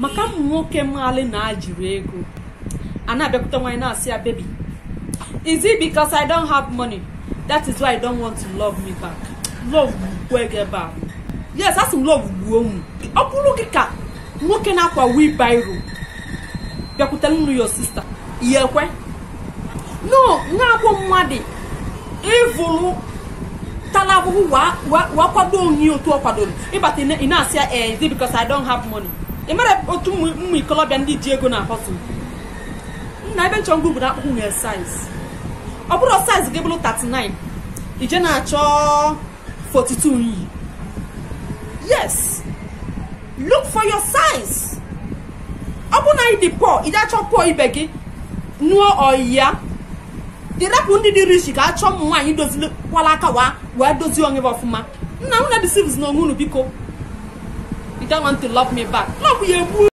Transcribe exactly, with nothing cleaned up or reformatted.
maka nwoke mali na ajiri ego ana abịakwute nwanyị na-asị ya baby, is it because I don't have money that is why I don't want to love me back? Love gwege ba. Yes, that's some love gbuo. Ọ bụrụ gị ka nwoke na-akwa wheelbarrow bịakwute nnu your sister yekwe no na-abụ mmadụ evulu talabu wa wa kwado onye otu ọkwadoro ịbata ị na-asị ya eh, is it because I don't have money? Ị mara otu ụmụ ikolobịa ndị ji ego na hustle na ebe nchọ ngwugwu na-akpụkpụ nwere size. Ọ bụrụ size gị bụrụ thirty-nine ije na-achọ forty-two yi. Yes, look for your size. Ọ bụ na ị dị poor ije achọ poor ibe gị nuo ọya dirapụ ndị dị rich ka achọ ụmụ nwaanyị dozili kwala aka wa wee dozie onye ọfụma. Nna m na deceives na onwe unu biko. You don't want to love me back. Love you.